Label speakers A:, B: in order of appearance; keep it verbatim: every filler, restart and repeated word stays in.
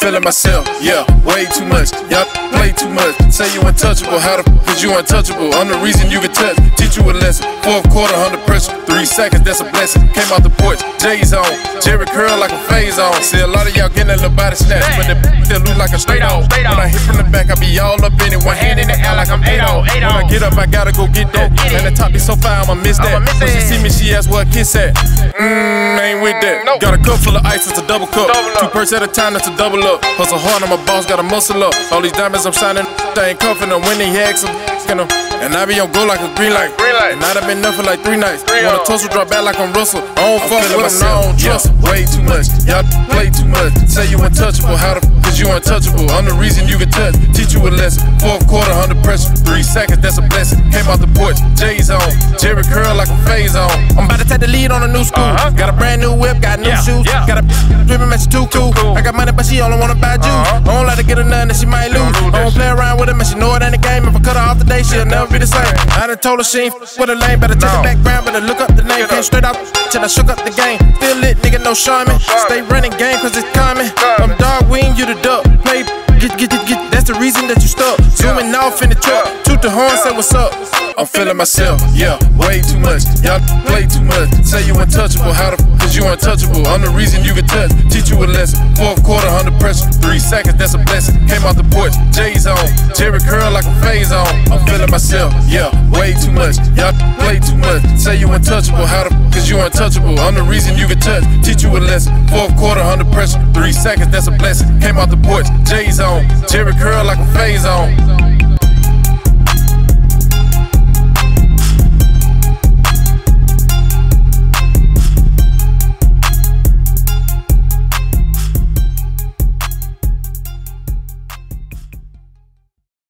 A: feeling myself, yeah, way too much. Y'all play too much. Say you untouchable, how the f is you untouchable? I'm the reason you can touch. Teach you a lesson. Fourth quarter under pressure. Three seconds, that's a blessing. Came out the porch, J's on. Jerry curl like a phase on. See a lot of y'all getting a little body snatch, but the still look like a straight on. When I hit from the back, I be all up in it. One hand in the air like I'm eight on. When I get up, I gotta go get that. And the top be so far, I'ma miss that. When she see me, she asks where a kiss at. Mmm, ain't with that. Got a cup full of ice, it's a double cup. Two perks at a time, that's a double up. Hustle hard, I'm a boss, gotta muscle up. All these diamonds I'm shining, I ain't cuffing them when they ask them. And I be on go like a green light. And I done been up for like three nights. Want a tussle, drop back like I'm Russell. I don't fuck with them, I don't trust them. Way too much, y'all play too much. Say you untouchable, how the f is you untouchable? I'm the reason you can touch. Teach you a lesson. Fourth quarter under pressure. Three seconds, that's a blessing. Came out the porch, J's on. Jerry curl like a phase on. I'm about to take the lead on a new school. Uh-huh. Got a brand new whip, got new yeah, shoes. Yeah. Got a drippin' match too cool. cool. I got money, but she only wanna buy juice. Uh-huh. I don't like to get her nothing that she might lose. I don't play around with her, man, she know it ain't a game. If I cut her off today, she'll never be the same. I done told her she ain't f with a lane. Better check no. the background, better look up the name. Came straight out till I shook up the game. Feel lit, nigga, no sharmin'. Stay running game, cause it's coming. I'm dog wing, you the duck. Play, get, get, get, get. That's the reason that you stuck. Zooming off in the truck. Toot the horn, say what's up. I'm feeling myself, yeah, way too much. Y'all play too much. Say you untouchable, how the f is you untouchable? I'm the reason you can touch. Teach you a lesson. Fourth quarter under pressure. Three seconds, that's a blessing. Came out the porch, J's on. Jerry curl like a phase on. I'm feeling myself, yeah, way too much. Y'all play too much. Say you untouchable, how the f is you untouchable? I'm the reason you can touch. Teach you a lesson. Fourth quarter under pressure. Three seconds, that's a blessing. Came out the porch, J's on. Jerry curl like a phase on.